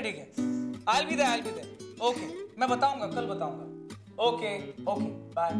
ठीक है, I'll be there. Okay, मैं बताऊंगा, कल बताऊंगा। Okay, bye.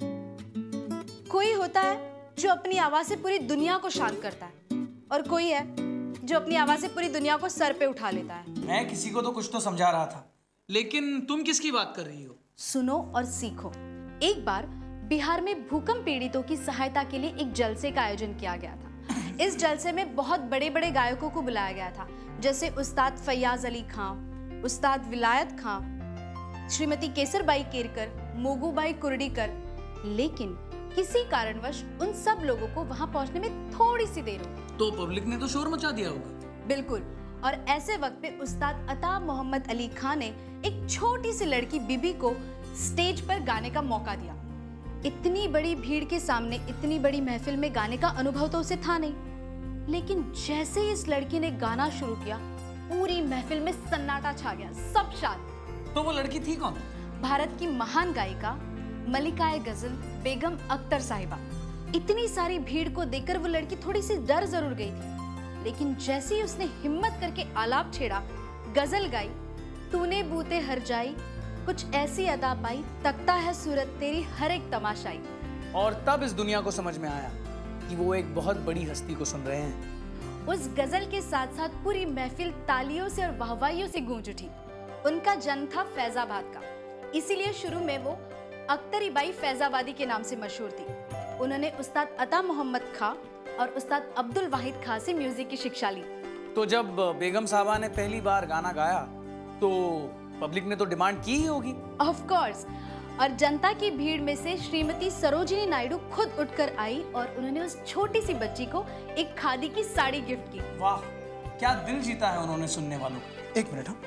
कोई होता है जो अपनी आवाज से पूरी दुनिया को शांत करता है, और कोई है जो अपनी आवाज से पूरी दुनिया को सर पे उठा लेता है। मैं किसी को तो कुछ तो समझा रहा था, लेकिन तुम किसकी बात कर रही हो? सुनो और सीखो। एक बार बिहार में भूकंप पीड़ितों की सहायता के लिए एक जलसे का आयोजन किया गया था। इस जलसे में बहुत बड़े बड़े गायकों को बुलाया गया था, जैसे उस्ताद फैयाज अली खां, उस्ताद विलायत खां, श्रीमती केसरबाई केरकर, मोगूबाई कुर्डीकर। लेकिन किसी कारणवश उन सब लोगों को वहां पहुंचने में थोड़ी सी देर हो गई। तो पब्लिक ने तो शोर मचा दिया होगा। बिल्कुल। और ऐसे वक्त पे उस्ताद अता मोहम्मद अली खान ने एक छोटी सी लड़की बीबी को स्टेज पर गाने का मौका दिया। इतनी बड़ी भीड़ के सामने इतनी बड़ी महफिल में गाने का अनुभव तो उसे था नहीं, लेकिन जैसे ही इस लड़की ने गाना शुरू किया, पूरी महफिल में सन्नाटा छा गया, सब शांत। तो वो लड़की थी कौन? भारत की महान गायिका मलिकाए गजल बेगम अख्तर साहिबा। इतनी सारी भीड़ को देखकर वो लड़की थोड़ी सी डर जरूर गई थी, लेकिन जैसे ही उसने हिम्मत करके आलाप छेड़ा, गजल गाई, तूने बूते हर जाई, कुछ ऐसी अदा पाई, तकता है सूरत तेरी हर एक तमाशाई। और तब इस दुनिया को समझ में आया कि वो एक बहुत बड़ी हस्ती को सुन रहे हैं। उस गजल के साथ साथ पूरी महफिल तालियों से और वाहवाइयों से गूंज उठी। उनका जन्म था फैजाबाद का, इसीलिए शुरू में वो अख्तरी बाई फैजाबादी के नाम से मशहूर थी। उन्होंने उस्ताद अता मोहम्मद खां और उस्ताद अब्दुल वाहिद खां से म्यूजिक की शिक्षा ली। तो जब बेगम साहबा ने पहली बार गाना गाया तो पब्लिक ने तो डिमांड की ही होगी। Of course. और जनता की भीड़ में से श्रीमती सरोजिनी नायडू खुद उठकर आई और उन्होंने उस छोटी सी बच्ची को एक खादी की साड़ी गिफ्ट की। वाह, क्या दिल जीता है उन्होंने सुनने वालों को। एक मिनट।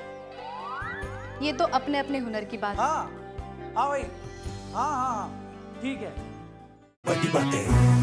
ये तो अपने अपने हुनर की बात है। हाँ भाई, हाँ, ठीक है। बड़ी बातें।